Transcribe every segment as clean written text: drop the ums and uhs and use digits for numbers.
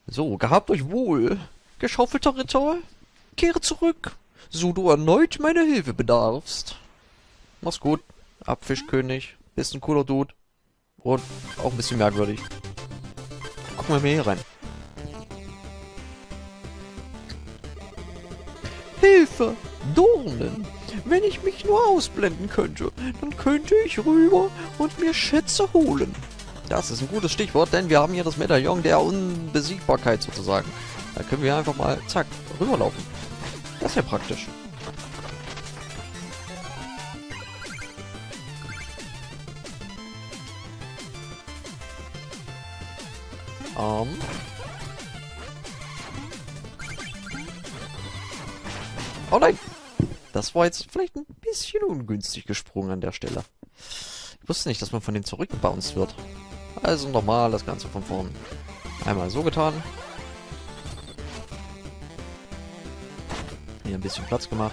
So, gehabt euch wohl, geschaufelter Ritter. Kehre zurück, so du erneut meine Hilfe bedarfst. Mach's gut, Abfischkönig. Bist ein cooler Dude. Und auch ein bisschen merkwürdig. Gucken wir mal hier rein. Hilfe! Dornen! Wenn ich mich nur ausblenden könnte, dann könnte ich rüber und mir Schätze holen. Das ist ein gutes Stichwort, denn wir haben hier das Medaillon der Unbesiegbarkeit sozusagen. Da können wir einfach mal, zack, rüberlaufen. Das ist ja praktisch. Oh nein! Das war jetzt vielleicht ein bisschen ungünstig gesprungen an der Stelle. Ich wusste nicht, dass man von denen zurückgebounced wird. Also normal das Ganze von vorn. Einmal so getan. Hier ein bisschen Platz gemacht.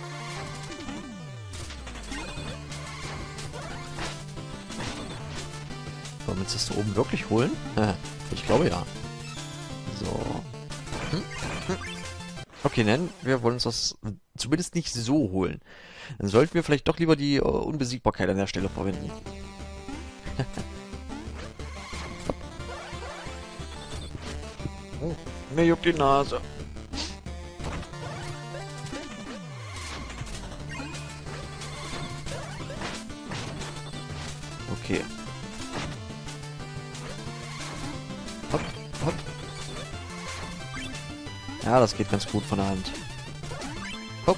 Wollen wir uns das da oben wirklich holen? Ich glaube ja. So. Okay, nein, wir wollen uns das zumindest nicht so holen. Dann sollten wir vielleicht doch lieber die Unbesiegbarkeit an der Stelle verwenden. Oh, mir juckt die Nase. Okay. Hopp, hopp. Ja, das geht ganz gut von der Hand. Hopp.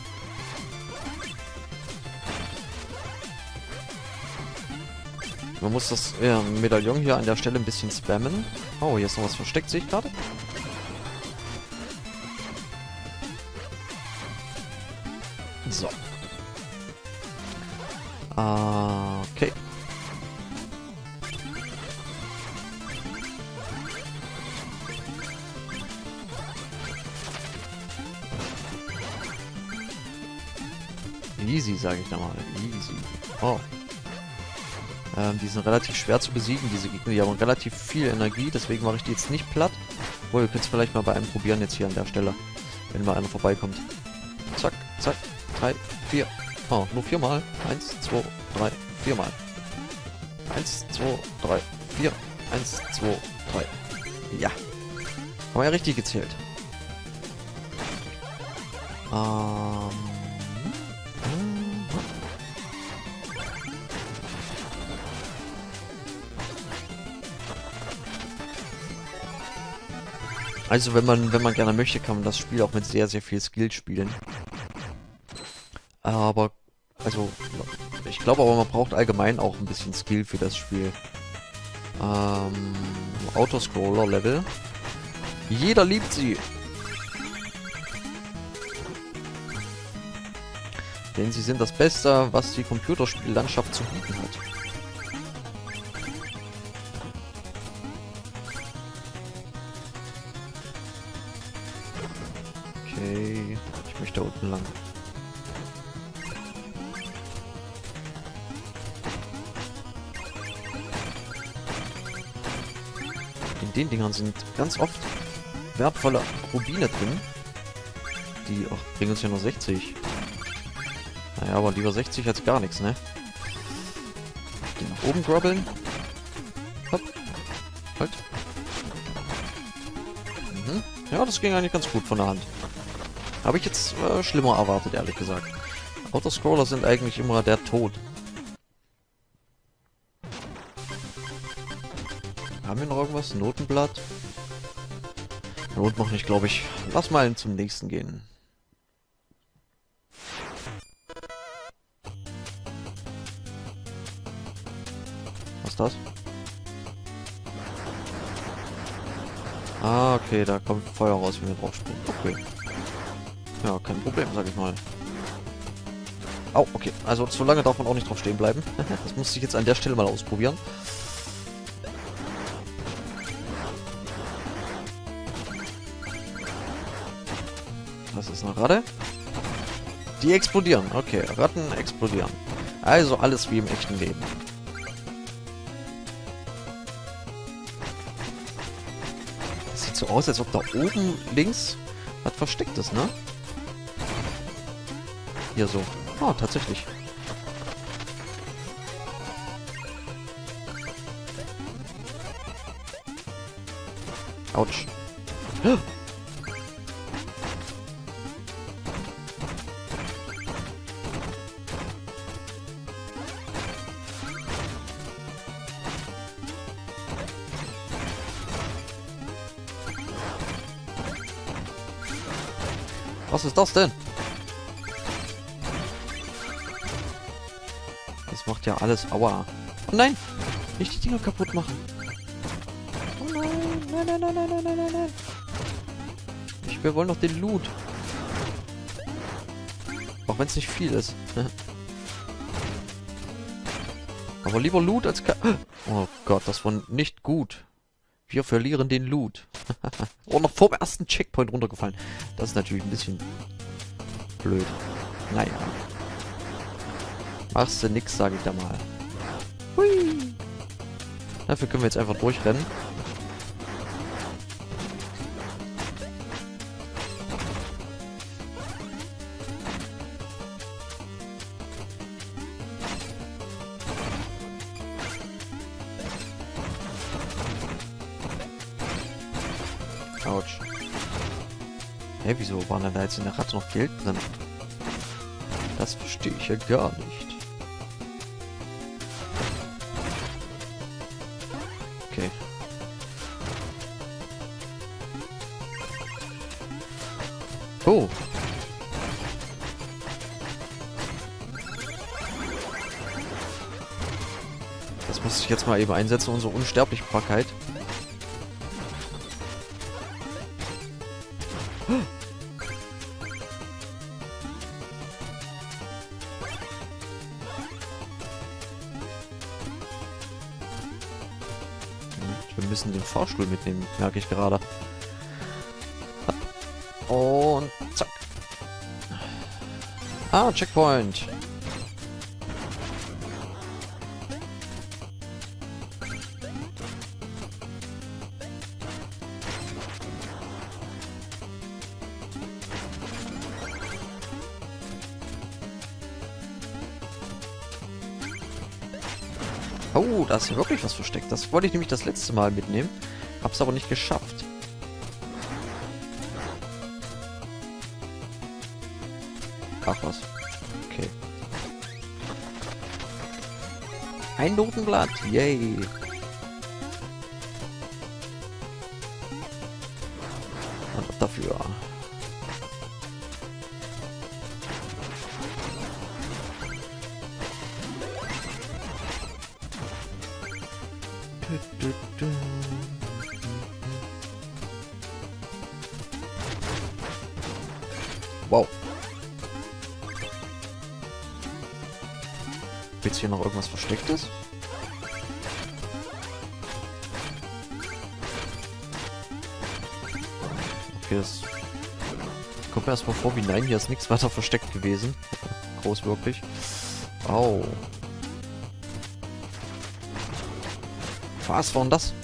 Man muss das Medaillon hier an der Stelle ein bisschen spammen. Oh, hier ist noch was versteckt, sehe ich gerade. So. Okay. Easy, sage ich da mal. Easy. Oh. Die sind relativ schwer zu besiegen, diese Gegner. Die haben relativ viel Energie, deswegen mache ich die jetzt nicht platt. Obwohl, wir können es vielleicht mal bei einem probieren jetzt hier an der Stelle. Wenn mal einer vorbeikommt. Zack, zack. 3, 4. Oh, nur 4 Mal. 1, 2, 3, 4 Mal. 1, 2, 3, 4. 1, 2, 3. Ja. Haben wir ja richtig gezählt. Also wenn man gerne möchte, kann man das Spiel auch mit sehr, sehr viel Skill spielen. Aber, also, ich glaube aber, man braucht allgemein auch ein bisschen Skill für das Spiel. Autoscroller-Level. Jeder liebt sie. Denn sie sind das Beste, was die Computerspiellandschaft zu bieten hat. Okay, ich möchte da unten lang. In den Dingern sind ganz oft wertvolle Rubine drin. Die bringen uns ja nur 60. Naja, aber lieber 60 als gar nichts, ne? Den nach oben grabbeln. Hopp. Halt. Mhm. Ja, das ging eigentlich ganz gut von der Hand. Habe ich jetzt schlimmer erwartet, ehrlich gesagt. Autoscroller sind eigentlich immer der Tod. Haben wir noch irgendwas? Notenblatt? Not noch nicht, glaube ich. Lass mal zum nächsten gehen. Was ist das? Ah, okay, da kommt Feuer raus, wenn wir drauf springen. Okay. Ja, kein Problem, sag ich mal. Oh, okay. Also, so lange darf man auch nicht drauf stehen bleiben. Das musste ich jetzt an der Stelle mal ausprobieren. Das ist eine Ratte. Die explodieren. Okay, Ratten explodieren. Also alles wie im echten Leben. sieht so aus, als ob da oben links was versteckt ist, ne? Hier so. Oh, tatsächlich. Autsch. Was ist das denn? Das macht ja alles Aua. Oh nein! Nicht die Dinger kaputt machen. Oh nein! Nein, nein, nein, nein, nein, nein, nein, nein. Wir wollen doch den Loot. Auch wenn es nicht viel ist. Aber lieber Loot als... Oh Gott, das war nicht gut. Wir verlieren den Loot. Oh, noch vor dem ersten Checkpoint runtergefallen. Das ist natürlich ein bisschen blöd. Naja. Machst du nix, sage ich da mal. Hui. Dafür können wir jetzt einfach durchrennen. Autsch. Hä, wieso waren denn da jetzt in der Ratte noch Geld drin? Das verstehe ich ja gar nicht. Okay. Oh. Das muss ich jetzt mal eben einsetzen, unsere Unsterblichkeit. Wir müssen den Fahrstuhl mitnehmen, merke ich gerade. Und zack. Ah, Checkpoint. Oh, da ist ja wirklich was versteckt. Das wollte ich nämlich das letzte Mal mitnehmen. Hab's aber nicht geschafft. Ach was. Okay. Ein Notenblatt. Yay. Und ab dafür. Wow. Jetzt hier noch irgendwas Verstecktes? Okay, das kommt mir erstmal vor wie nein, hier ist nichts weiter versteckt gewesen. Groß wirklich. Au. Was war denn das?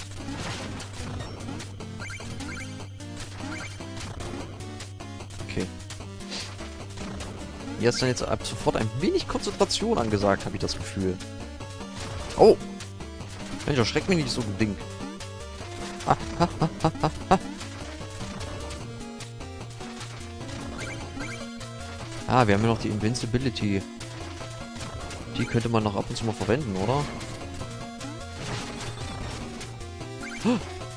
Okay. Hier ist dann jetzt ab sofort ein wenig Konzentration angesagt, habe ich das Gefühl. Oh! Mensch, erschreckt mich nicht so ein Ding. Ha, ha, ha, ha, ha, ha. Ah, wir haben ja noch die Invincibility. Die könnte man noch ab und zu mal verwenden, oder? Oh.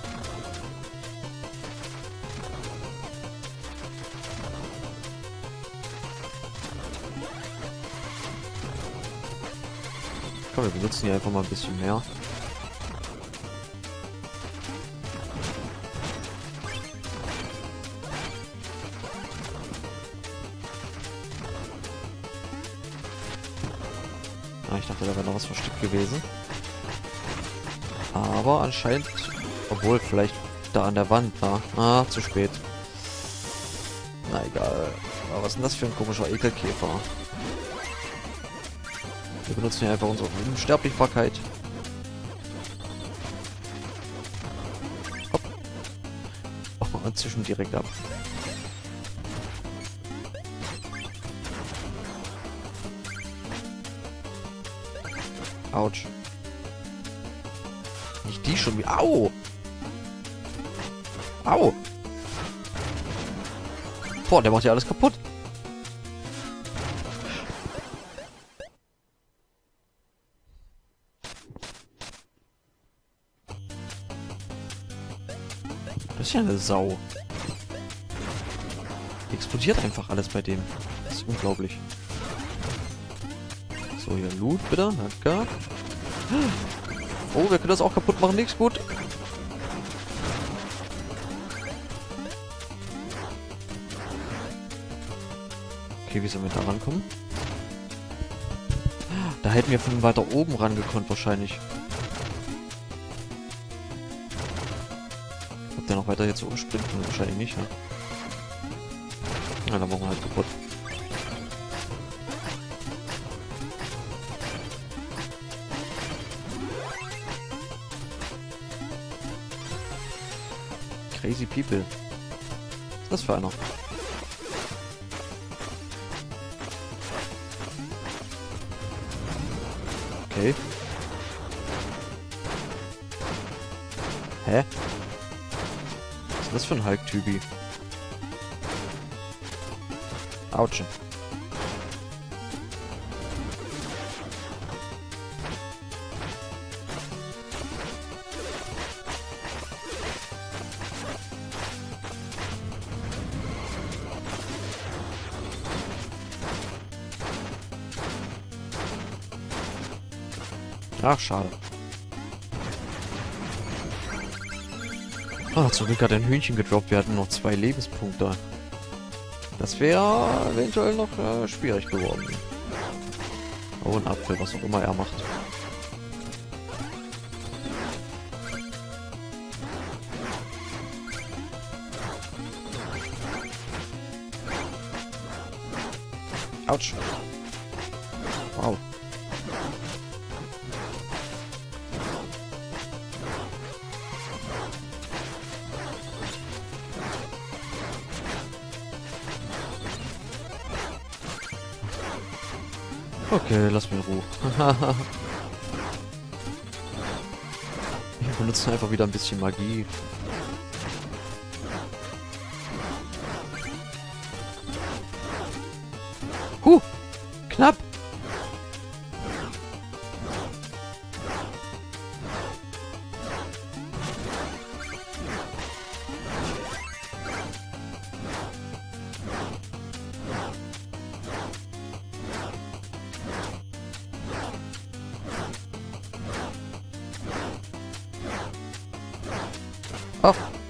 Komm, wir benutzen hier einfach mal ein bisschen mehr. Ah, ich dachte, da wäre noch was versteckt gewesen. Aber anscheinend... Obwohl, vielleicht da an der Wand, na. Ah, zu spät. Na egal. Aber was ist denn das für ein komischer Ekelkäfer? Wir benutzen hier einfach unsere Unsterblichkeit. Hopp. Und zischen direkt ab. Autsch. Nicht die schon wieder. Au! Au! Boah, der macht ja alles kaputt. Das ist ja eine Sau. Explodiert einfach alles bei dem. Das ist unglaublich. So, hier Loot bitte. Danke. Oh, wir können das auch kaputt machen. Nichts gut. Okay, wie sollen wir da rankommen? Da hätten wir von weiter oben rangekonnt wahrscheinlich. Ob der noch weiter jetzt umspringt? Wahrscheinlich nicht, ne? Na, dann machen wir halt kaputt. Crazy People. Was ist das für einer? Okay. Hä? Was ist das für ein Hulk-Typi? Autsch. Ach, schade. Ah, zum Glück hat ein Hühnchen gedroppt. Wir hatten noch 2 Lebenspunkte. Das wäre eventuell noch schwierig geworden. Oh, ein Apfel, was auch immer er macht. Autsch. Wow. Okay, lass mich in Ruhe. Wir benutzen einfach wieder ein bisschen Magie. Knapp! Oh.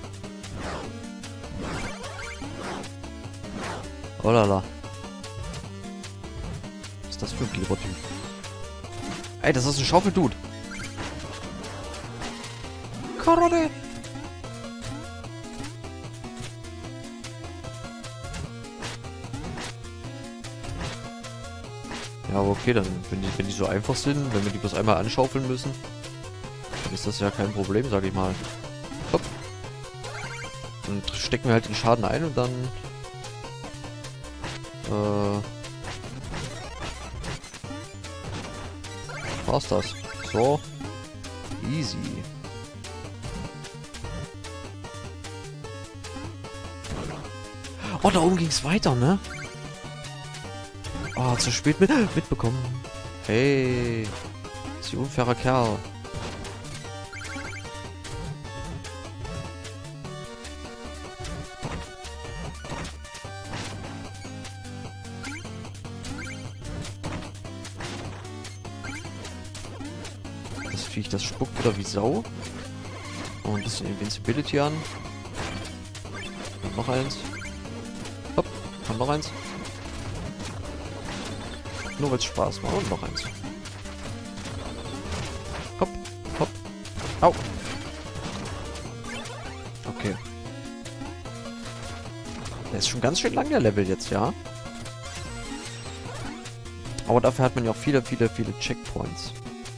Oh la la. Was ist das für ein lieber Typ? Ey, das ist ein Schaufel-Dude. Karate. Ja, aber okay, dann, wenn die so einfach sind, wenn wir die bloß einmal anschaufeln müssen, dann ist das ja kein Problem, sag ich mal. Hopp. Und stecken wir halt den Schaden ein und dann war's das. So. Easy. Oh, da oben ging's weiter, ne? Oh, zu spät mitbekommen. Hey. Ist ein unfairer Kerl. Das Viech, das spuckt wieder wie Sau. Und ein bisschen Invincibility an. Und noch eins. Hopp, und noch eins. Nur weil es Spaß macht. Und noch eins. Hopp, hopp. Au. Okay. Der ist schon ganz schön lang, der Level jetzt, ja? Aber dafür hat man ja auch viele Checkpoints.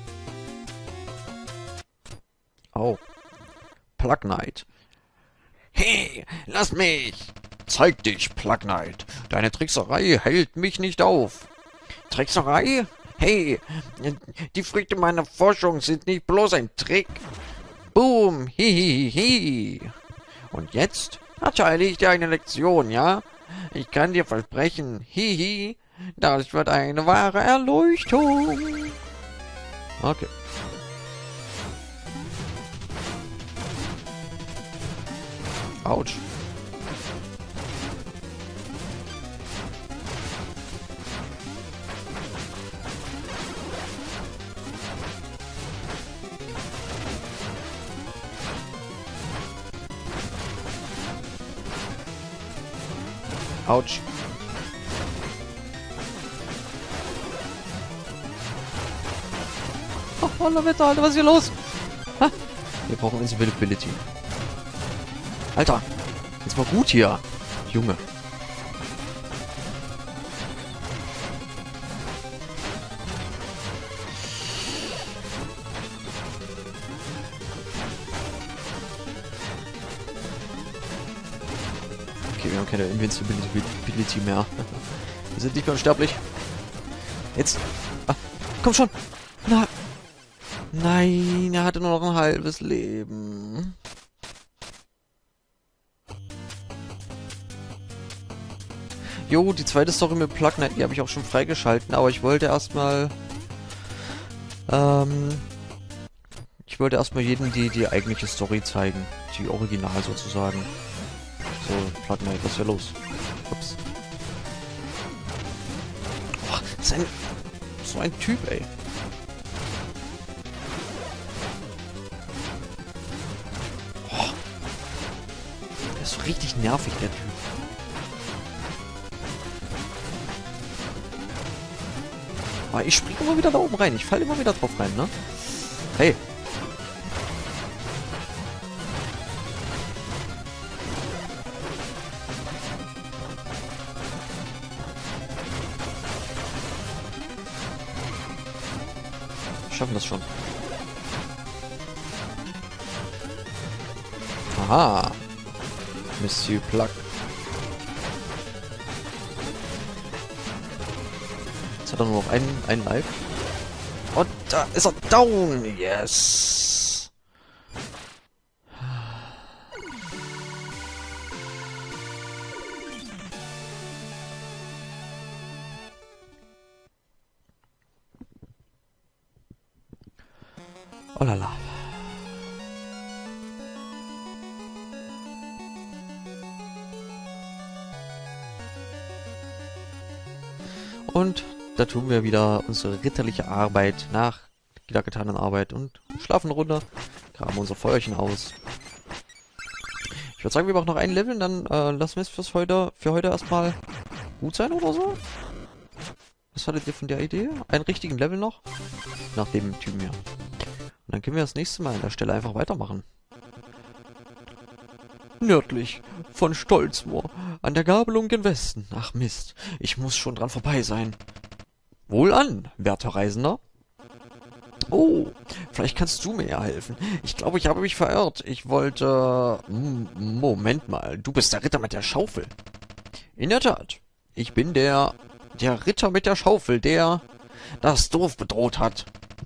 Oh. Plug Knight. Hey, lass mich! Zeig dich, Plug Knight. Deine Trickserei hält mich nicht auf. Trickserei? Hey, die Früchte meiner Forschung sind nicht bloß ein Trick. Boom, hihihihi. Und jetzt erteile ich dir eine Lektion, ja? Ich kann dir versprechen, hihi, das wird eine wahre Erleuchtung. Okay. Autsch. Autsch. Oh, Donnerwetter, Alter, was ist hier los? Ha? Wir brauchen Invisibility. Alter, jetzt mal gut hier. Junge. Okay, wir haben keine Invincibility mehr. Wir sind nicht mehr unsterblich. Jetzt. Ah, komm schon. Na. Nein, er hatte nur noch ein halbes Leben. Jo, die zweite Story mit Plug Knight, die habe ich auch schon freigeschalten, aber ich wollte erstmal jedem die eigentliche Story zeigen. Die Original sozusagen. So, Plug Knight, was ist hier los? Ups. Oh, so ein Typ, ey. Oh. Der ist so richtig nervig, der Typ. Aber ich springe immer wieder da oben rein. Ich falle immer wieder drauf rein, ne? Hey. Wir schaffen das schon. Aha. Monsieur Plug. Jetzt hat er nur noch einen Life. Und da ist er down. Yes. Oh la la. Und da tun wir wieder unsere ritterliche Arbeit nach jeder getanen Arbeit und schlafen runter, graben unser Feuerchen aus. Ich würde sagen, wir machen noch ein Level, dann lassen wir es für heute erstmal gut sein oder so. Was hattet ihr von der Idee? Einen richtigen Level noch? Nach dem Typen hier. Und dann können wir das nächste Mal an der Stelle einfach weitermachen. Nördlich von Stolzmoor, an der Gabelung gen Westen. Ach Mist, ich muss schon dran vorbei sein. Wohlan, werter Reisender. Oh, vielleicht kannst du mir ja helfen. Ich glaube, ich habe mich verirrt. Ich wollte... Moment mal, du bist der Ritter mit der Schaufel. In der Tat, ich bin der Ritter mit der Schaufel, der das Dorf bedroht hat.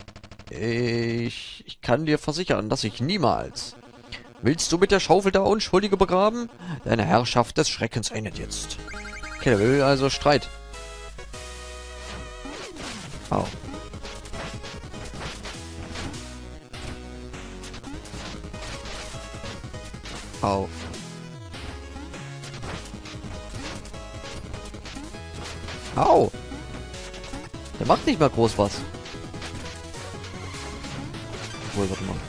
Ich kann dir versichern, dass ich niemals... Willst du mit der Schaufel da Unschuldige begraben? Deine Herrschaft des Schreckens endet jetzt. Okay, der will also Streit. Au. Au. Au. Der macht nicht mal groß was. Wohl, warte mal.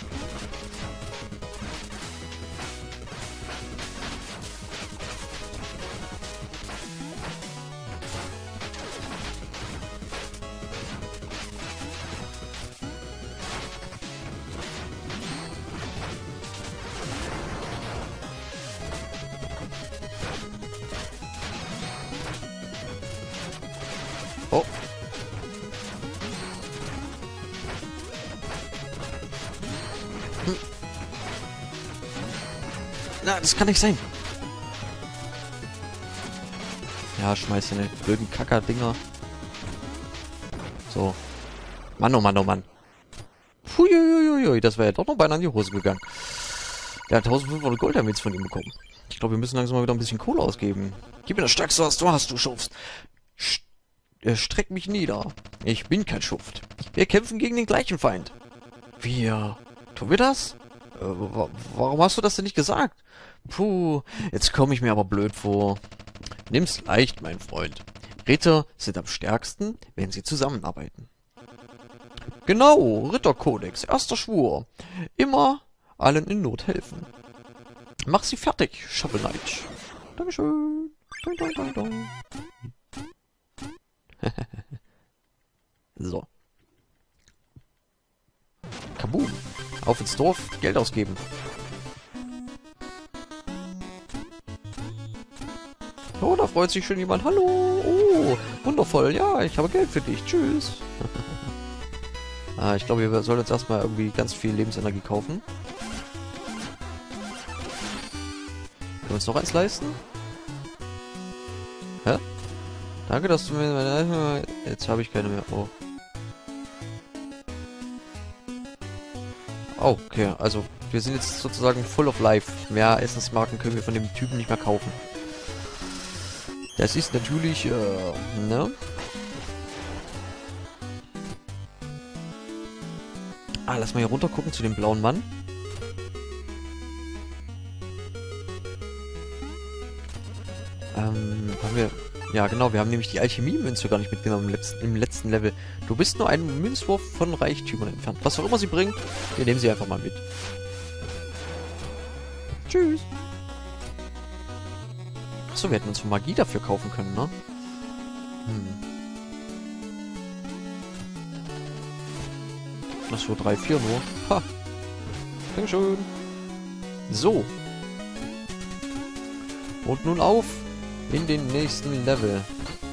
Oh. Na, das kann nicht sein. Ja, schmeiß deine blöden Kacker-Dinger. So. Mann, oh Mann, oh Mann. Puiuiuiui, das wäre ja doch noch beinahe in die Hose gegangen. Der hat 1500 Gold-Damit von ihm bekommen. Ich glaube, wir müssen langsam mal wieder ein bisschen Kohle ausgeben. Gib mir das Stärkste, was du hast, du Schuft. Streck mich nieder. Ich bin kein Schuft. Wir kämpfen gegen den gleichen Feind. Wir... Tun wir das? Warum hast du das denn nicht gesagt? Puh, jetzt komme ich mir aber blöd vor. Nimm's leicht, mein Freund. Ritter sind am stärksten, wenn sie zusammenarbeiten. Genau, Ritterkodex, erster Schwur. Immer allen in Not helfen. Mach sie fertig, Shovel Knight. Dankeschön. Dun, dun, dun, dun. So. Kaboom. Auf ins Dorf, Geld ausgeben. Oh, da freut sich schon jemand. Hallo. Oh, wundervoll. Ja, ich habe Geld für dich. Tschüss. Ich glaube, wir sollen uns erstmal irgendwie ganz viel Lebensenergie kaufen. Können wir uns noch eins leisten? Hä? Danke, dass du mir... Jetzt habe ich keine mehr. Oh. Oh, okay. Also, wir sind jetzt sozusagen full of life. Mehr Essensmarken können wir von dem Typen nicht mehr kaufen. Das ist natürlich, ne? Lass mal hier runter gucken zu dem blauen Mann. Haben wir... Ja, genau, wir haben nämlich die Alchemie-Münze gar nicht mitgenommen im letzten Level. Du bist nur ein Münzwurf von Reichtümern entfernt. Was auch immer sie bringt, wir nehmen sie einfach mal mit. Tschüss. Achso, wir hätten uns von Magie dafür kaufen können, ne? Das so 3, 4 nur. Ha! Dankeschön. So. Und nun auf in den nächsten Level.